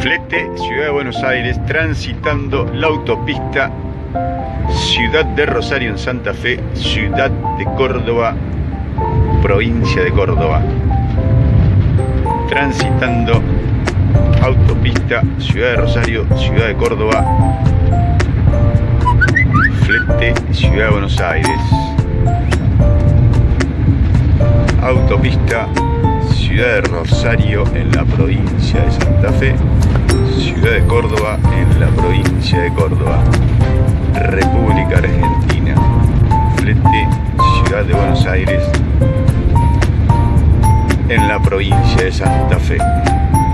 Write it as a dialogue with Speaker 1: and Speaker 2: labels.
Speaker 1: Flete, Ciudad de Buenos Aires, transitando la autopista Ciudad de Rosario en Santa Fe, Ciudad de Córdoba, provincia de Córdoba. Transitando autopista Ciudad de Rosario, Ciudad de Córdoba. Flete, Ciudad de Buenos Aires. Autopista Ciudad de Rosario en la provincia de Santa Fe, Ciudad de Córdoba en la provincia de Córdoba, República Argentina. Flete, Ciudad de Buenos Aires en la provincia de Santa Fe.